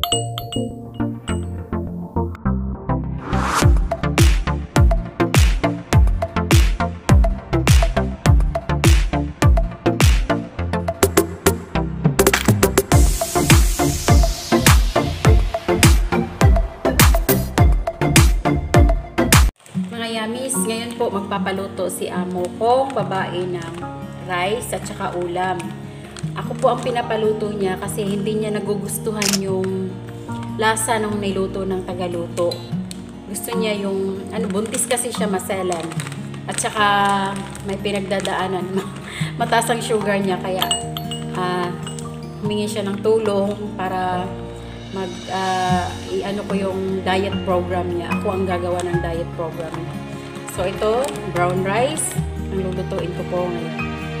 Ngayon po magpapaluto si amo kong babae ng rice at saka ulam. Ako po ang pinapaluto niya kasi hindi niya nagugustuhan yung lasa ng niluto ng tagaluto. Gusto niya yung, buntis kasi siya, maselan. At saka may pinagdadaanan. Mataas ang sugar niya kaya humingi siya ng tulong para i-ano ko yung diet program niya. Ako ang gagawa ng diet program niya. So ito, brown rice, ang lulutuin ko po ngayon.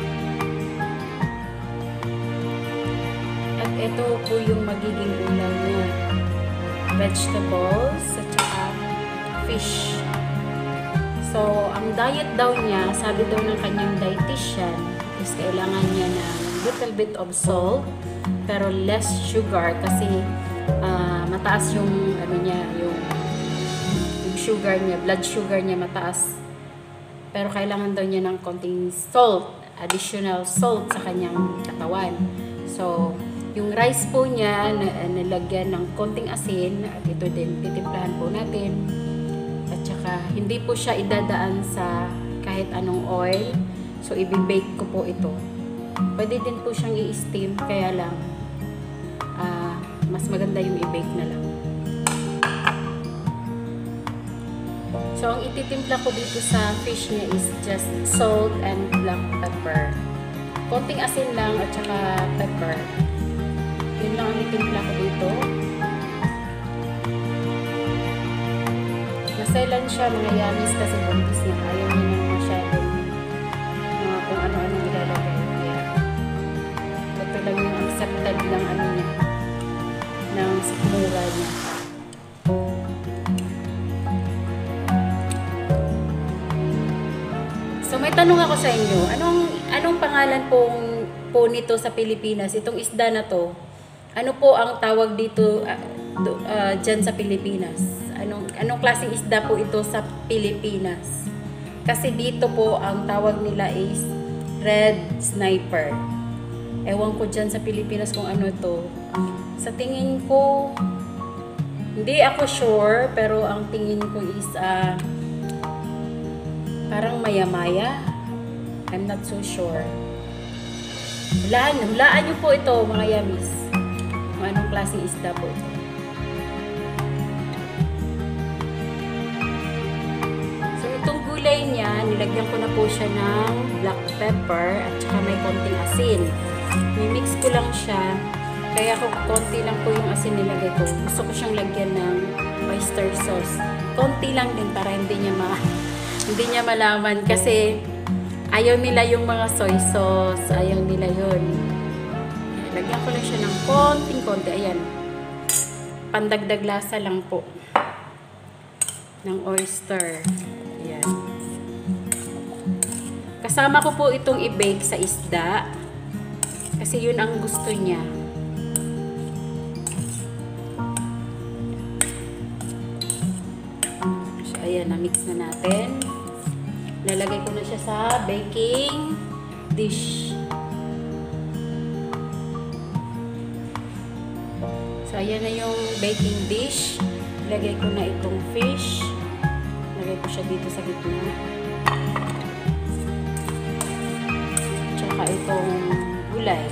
At ito po yung magiging ulam niya. Vegetables at saka fish. So, ang diet daw niya, sabi daw ng kanyang dietitian, is kailangan niya ng little bit of salt, pero less sugar kasi mataas yung yung sugar niya, blood sugar niya mataas. Pero kailangan daw niya ng konting salt, additional salt sa kanyang katawan. So, yung rice po niya, nilagyan ng konting asin, at ito din, titimplahan po natin. At saka, hindi po siya idadaan sa kahit anong oil. So, i-bake ko po ito. Pwede din po siyang i-steam, kaya lang, mas maganda yung i-bake na lang. So, ang ititimpla ko dito sa fish niya is just salt and black pepper. Konting asin lang at saka pepper. Yun lang ang itimpla ko dito. Maselan siya, mga yamis kasi buntis niya. Ayaw niya nang masyadong mga kung ano-ano ilalagay. Kaya, ito lang yung accepted ng niya, ng sikmura niya. So may tanong ako sa inyo, anong pangalan po nito sa Pilipinas? Itong isda na to, ano po ang tawag dito dyan sa Pilipinas? Anong klaseng isda po ito sa Pilipinas? Kasi dito po ang tawag nila is red sniper. Ewan ko dyan sa Pilipinas kung ano to. Sa tingin ko, hindi ako sure, pero ang tingin ko is parang maya-maya. I'm not so sure. Hulaan nyo po ito, mga yamis. Kung anong klaseng isda po ito. So, itong gulay niya, nilagyan ko na po siya ng black pepper at saka may konting asin. Mimix ko lang siya. Kaya kung konti lang po yung asin nilagay ko, gusto ko siyang lagyan ng oyster sauce. Konti lang din para hindi niya malaman kasi ayaw nila yung mga soy sauce, ayaw nila yun. Lagyan ko lang siya ng konting-konti, ayan. Pandagdag lasa lang po ng oyster. Ayan. Kasama ko po itong i-bake sa isda kasi yun ang gusto niya. So, ayan, na-mix na natin. Lalagay ko na siya sa baking dish. So, ayan na yung baking dish. Ilagay ko na itong fish. Ilagay ko siya dito sa gitna. Tsaka itong gulay.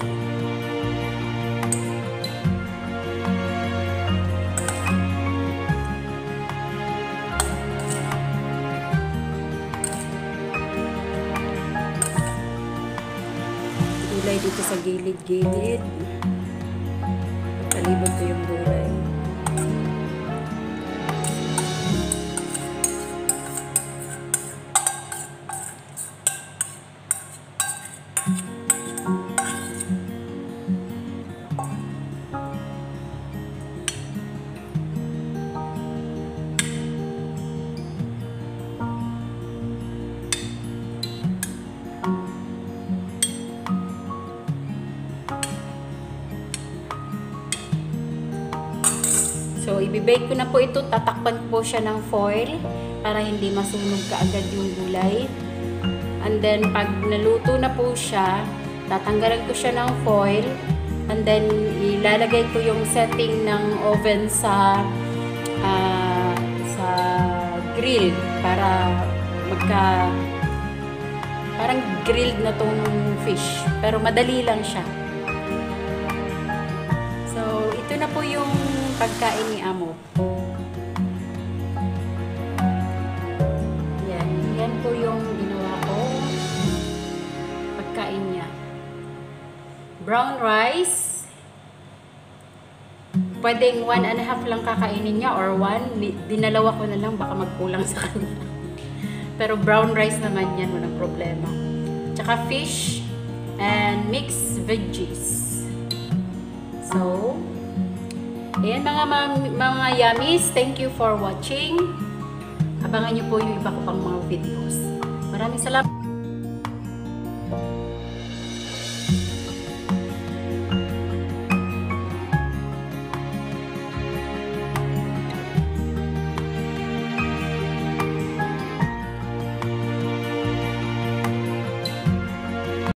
Gulay dito sa gilid-gilid. Palibot ko yung gulay. So, ibibake ko na po ito. Tatakpan po siya ng foil para hindi masunog kaagad yung gulay. And then, pag naluto na po siya, tatanggalan ko siya ng foil. And then, ilalagay ko yung setting ng oven sa grill para parang grilled na tong fish. Pero madali lang siya. So, ito na po yung pagkain ni Amo. Yan po yung ginawa ko. Pagkain niya. Brown rice. Pwedeng 1.5 lang kakainin niya or 1. Dinalawa ko na lang, baka magkulang sa kanya. Pero brown rice naman yan, walang problema. Tsaka fish and mixed veggies. So, ayan mga yummies, thank you for watching. Abangan niyo po yung iba ko pang mga videos. Maraming salamat.